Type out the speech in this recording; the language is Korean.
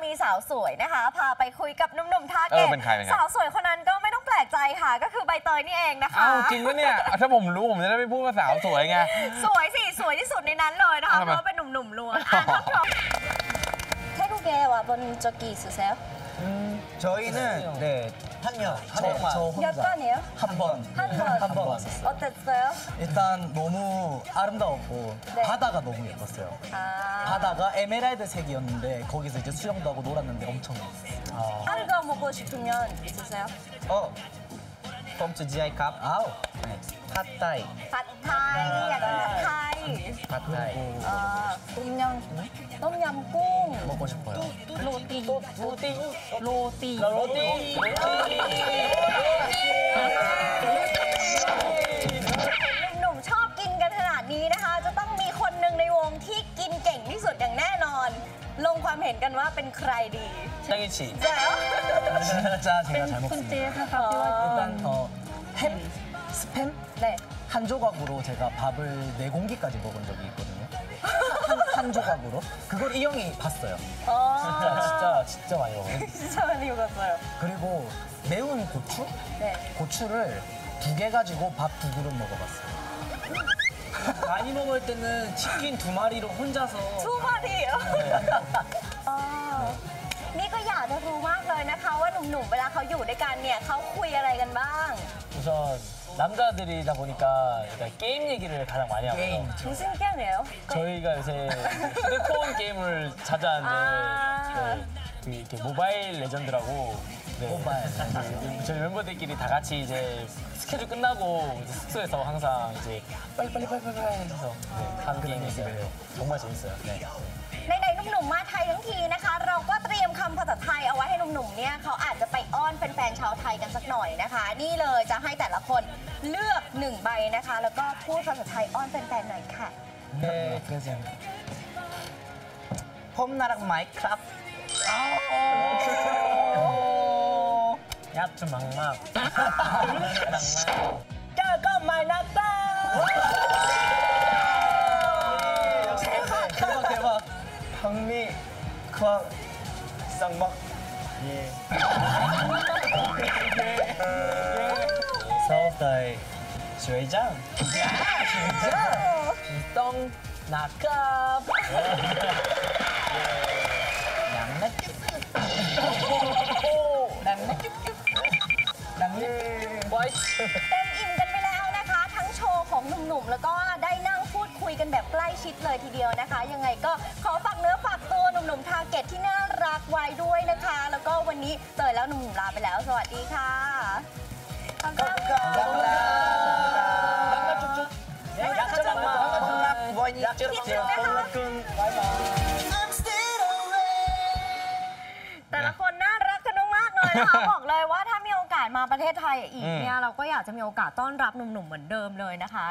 มีสาวสวยนะคะพาไปคุยกับหนุ่มๆท่าเกตสาวสวยคนนั้นก็ไม่ต้องแปลกใจค่ะก็คือใบเตยนี่เองนะคะจริงปะเนี่ยถ้าผมรู้ผมจะได้ไม่พูดว่าสาวสวยไงสวยสิสวยที่สุดในนั้นเลยนะคะเพราะว่าเป็นหนุ่มๆล้วน태국에 와본 적이 있으세요? 저희는 네 한 년, 몇 번이에요? 한 번 왔었어요. 어땠어요? 일단 너무 아름다웠고 네. 바다가 너무 예뻤어요. 바다가 에메랄드 색이었는데 거기서 이제 수영도 하고 놀았는데 엄청 예뻤어요. 한 거 먹고 싶은 면 있으세요? 펌츠 GI 컵 아우 네. 팟타이 팟타이 약간 팟타이 똠얌꿍 먹고 싶어요. 로띠หนุ่มๆชอบกินกันขนาดนี้นะคะจะต้องมีคนหนึ่งในวงที่กินเก่งที่สุดอย่างแน่นอนลงความเห็นกันว่าเป็นใครดี 짱이치 เจ๋อ 진짜 제가 잘 먹습니다. 일단 햄 스팸 네. 한 조각으로 제가 밥을 4공기까지 먹은 적이 있거든요. 한 조각으로 그걸 이 형이 봤어요. 진짜 많이 먹어요. 진짜 많이 먹었어요. 그리고 매운 고추? 네. 고추를 2개 가지고 밥 2그릇 먹어봤어요. 많이 먹을 때는 치킨 2마리로 혼자서 2 마리예요. นี่ก็อยากจะรู้มากเลยนะคะว่าหนุ่มๆเวลาเขาอยู่ด้วยกันเนี่ยเขาคุยอะไรกันบ้าง 우선 남자들이다 보니까 일단 게임 얘기를 가장 많이 하고요. 무슨 게임이에요? 저희가 요새 휴대폰 게임을 자주 하는데 이렇게 모바일 레전드라고 모바일 저희 멤버들끼리 다 같이 이제 스케줄 끝나고 이제 숙소에서 항상 이제 빨리 해서 하는 게임이 있어요. 정말 재밌어요. 네. ในๆหนุ่มๆมาไทยทั้งทีนะคะเราก็เตรียมคำภาษาไทยเอาไว้ให้หนุ่มๆเนี่ยเขาอาจจะไปอ้อนแฟนๆชาวไทยกันสักหน่อยนะคะนี่เลยจะให้แต่ละคนเลือก1ใบนะคะแล้วก็พูดภาษาไทยอ้อนแฟนๆหน่อยค่ะ 네, 그래서 폼나락 마이크라프트 야트 막막 까까 마이나타 대박 박미 크왕 쌍막 서울다이 주회장 똥 나갑 เต็มอิ่มกันไปแล้วนะคะ ทั้งโชว์ของหนุ่มๆแล้วก็ได้นั่งพูดคุยกันแบบใกล้ชิดเลยทีเดียวนะคะ ยังไงก็ขอฝากเนื้อฝากตัวหนุ่มๆทาร์เก็ตที่น่ารักไว้ด้วยนะคะ แล้วก็วันนี้เตยแล้วหนุ่มๆลาไปแล้วสวัสดีค่ะขอบคุณแต่ละคนน่ารักกันมากๆเลยนะคะบอกเลยว่าถ้ามีโอกาสมาประเทศไทยอีกเนี่ยเราก็อยากจะมีโอกาสต้อนรับหนุ่มๆเหมือนเดิมเลยนะคะ